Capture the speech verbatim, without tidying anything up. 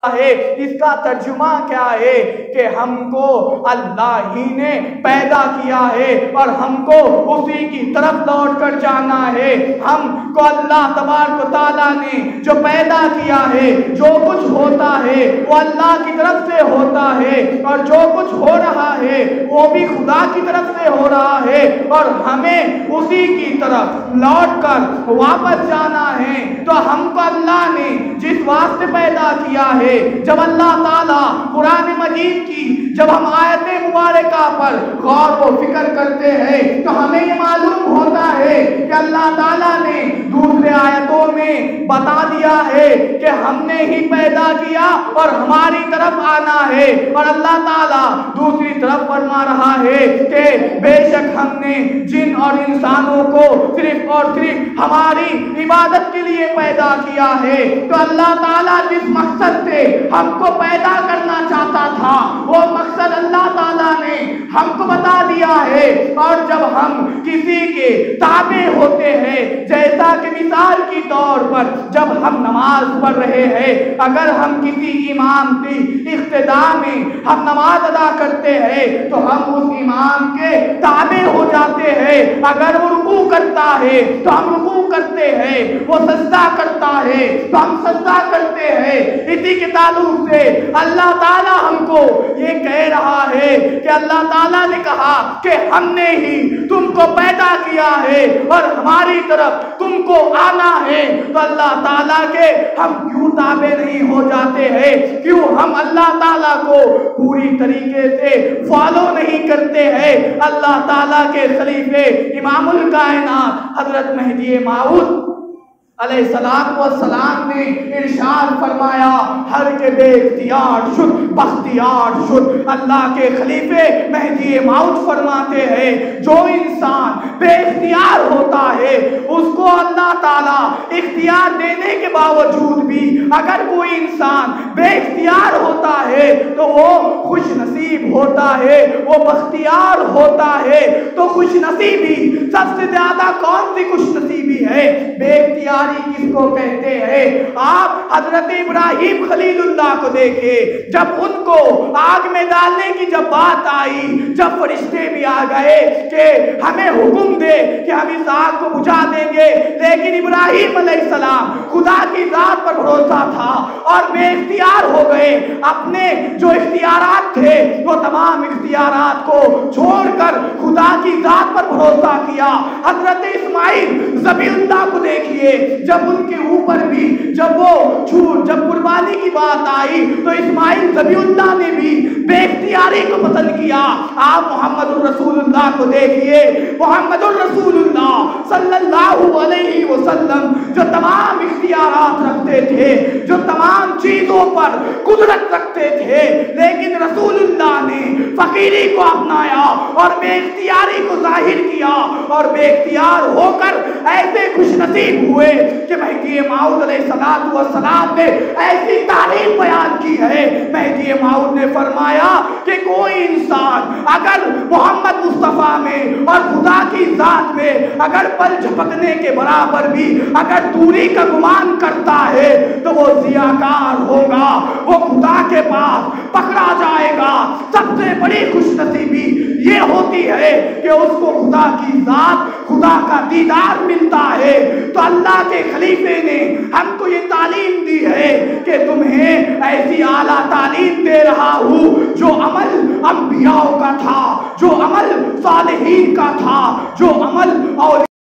ہے۔ اس کا ترجمہ کیا ہے کہ ہم کو اللہ ہی نے پیدا کیا ہے اور ہم کو اسی کی طرف لوٹ کر جانا ہے۔ ہم کو اللہ تبارک و تعالیٰ نے جو پیدا کیا ہے، جو کچھ ہوتا ہے وہ اللہ کی طرف سے ہوتا ہے، اور جو کچھ ہو رہا ہے وہ بھی خدا کی طرف سے ہو رہا ہے، اور ہمیں اسی کی طرف لوٹ کر واپس جانا ہے۔ تو ہم کو اللہ نے جس واسطے پیدا کیا ہے، جب اللہ تعالیٰ قرآن مجید کی جب ہم آیت مبارکہ پر غور و فکر کرتے ہیں تو ہمیں یہ معلوم ہوتا ہے کہ اللہ تعالیٰ نے دوسرے آیتوں میں بتا دیا ہے کہ ہم نے ہی پیدا کیا اور ہماری طرف آنا ہے، اور اللہ تعالیٰ دوسری طرف فرما رہا ہے کہ بے شک ہم نے جن اور انسانوں کو صرف اور صرف ہماری عبادت کے لیے پیدا کیا ہے۔ تو اللہ تعالیٰ جس مقصد سے ہم کو پیدا کرنا چاہتا تھا وہ مقصد اللہ تعالیٰ نے ہم کو بتا دیا ہے، اور جب ہم کسی کے تابع ہوتے ہیں، جیسا کہ مثال کی طور پر جب ہم نماز پڑھ رہے ہیں، اگر ہم کسی امام کی اقتداء میں ہم نماز ادا کرتے ہیں تو ہم اس امام کے تابع ہو جاتے ہیں۔ اگر وہ رکوع کرتا ہے تو ہم رکوع کرتے ہیں، وہ سجدہ کرتا ہے تو ہم سجدہ کرتے ہیں۔ اسی کے تعلق سے اللہ تعالیٰ ہم کو یہ کہہ رہا ہے کہ اللہ تعالیٰ نے کہا کہ ہم نے ہی تم کو پیدا کیا ہے اور ہماری طرف تم کو آنا ہے۔ تو اللہ تعالیٰ کے ہم کیوں تابع نہیں ہو جاتے ہیں؟ کیوں ہم اللہ تعالیٰ کو پوری طریقے سے فالو نہیں کرتے ہیں؟ اللہ تعالیٰ کے خلیفے امام الکائنات حضرت مہدی موعود علیہ السلام والسلام نے ارشاد فرمایا، ہر کے بے اختیار شد بختیار شد۔ اللہ کے خلیفے مہدی موعود فرماتے ہیں جو انسان بے اختیار ہوتا ہے اس کو اللہ تعالیٰ اختیار دینے کے باوجود بھی اگر کوئی انسان بے اختیار ہوتا ہے تو وہ خوش نصیب ہوتا ہے، وہ بختیار ہوتا ہے۔ تو خوش نصیبی سب سے زیادہ کون سی خوش نصیبی ہے؟ بے اختیار کس کو کہتے ہیں؟ آپ حضرت ابراہیم خلیل اللہ کو دیکھیں، جب ان کو آگ میں ڈالنے کی جب بات آئی، جب فرشتے بھی آ گئے کہ ہمیں حکم دے کہ ہم اس آگ کو بجھا دیں گے، لیکن ابراہیم علیہ السلام خدا کی ذات پر بھروسہ تھا اور بے اختیار ہو گئے۔ اپنے جو اختیارات تھے وہ تمام اختیارات کو چھوڑ کر خدا کی ذات پر بھروسہ کیا۔ حضرت اسماعیل ذبیح اللہ کو دیکھیے، جب ان کے اوپر بھی جب وہ چھوٹ جب قربانی کی بات آئی تو اسماعیل ذبیح اللہ نے بھی بے اختیاری کو پسند کیا۔ آپ محمد الرسول اللہ کو دیکھیے، محمد الرسول اللہ صلی اللہ علیہ وسلم جو تمام اختیارات رکھتے تھے، جو تمام چیزوں پر قدرت رکھتے تھے، لیکن رسول اللہ نے فقیری کو اپنایا اور بے اختیاری کو ظاہر کیا، اور بے اختیار ہو کر ایسے خوش نصیب ہوئے کہ مہدی موعود علیہ السلام نے ایسی تعریف بیان کی ہے۔ مہدی موعود نے فرمایا کہ کوئی انسان اگر محمد مصطفیٰ میں اور خدا کی ذات میں اگر پل جھپکنے کے برابر بھی اگر دوری کا گمان کرتا ہے تو وہ ضیاءکار ہوگا، وہ خدا کے پاس پکڑا جائے گا۔ سب سے بڑی خوش نصیبی یہ ہوتی ہے کہ اس کو خدا کی ذات، خدا کا دیدار ملتا ہے۔ تو اللہ کے خلیفے نے ہم کو یہ تعلیم دی ہے کہ تمہیں ایسی اعلیٰ تعلیم دے رہا ہوں جو عمل انبیاء کا تھا، جو عمل صالحین کا تھا، جو عمل اور